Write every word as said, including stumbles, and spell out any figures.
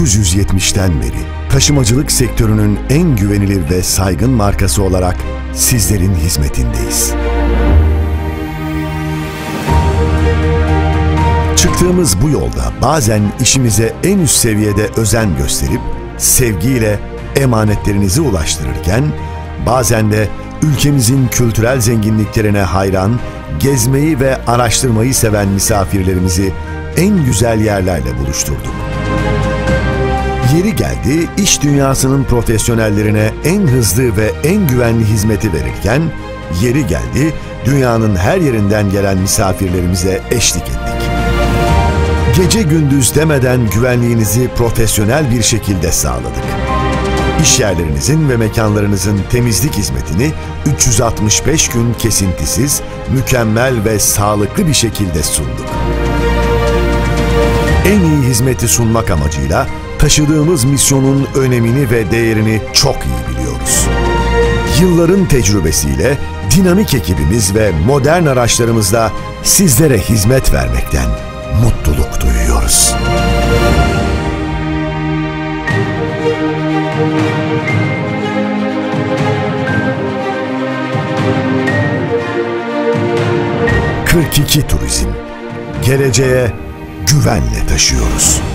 dokuz yüz yetmişten beri taşımacılık sektörünün en güvenilir ve saygın markası olarak sizlerin hizmetindeyiz. Çıktığımız bu yolda bazen işimize en üst seviyede özen gösterip sevgiyle emanetlerinizi ulaştırırken, bazen de ülkemizin kültürel zenginliklerine hayran, gezmeyi ve araştırmayı seven misafirlerimizi en güzel yerlerle buluşturduk. Yeri geldi, iş dünyasının profesyonellerine en hızlı ve en güvenli hizmeti verirken, yeri geldi, dünyanın her yerinden gelen misafirlerimize eşlik ettik. Gece gündüz demeden güvenliğinizi profesyonel bir şekilde sağladık. İş yerlerinizin ve mekanlarınızın temizlik hizmetini üç yüz altmış beş gün kesintisiz, mükemmel ve sağlıklı bir şekilde sunduk. En iyi hizmeti sunmak amacıyla taşıdığımız misyonun önemini ve değerini çok iyi biliyoruz. Yılların tecrübesiyle dinamik ekibimiz ve modern araçlarımızla sizlere hizmet vermekten mutluluk duyuyoruz. kırk iki Turizm. Geleceğe güvenle taşıyoruz.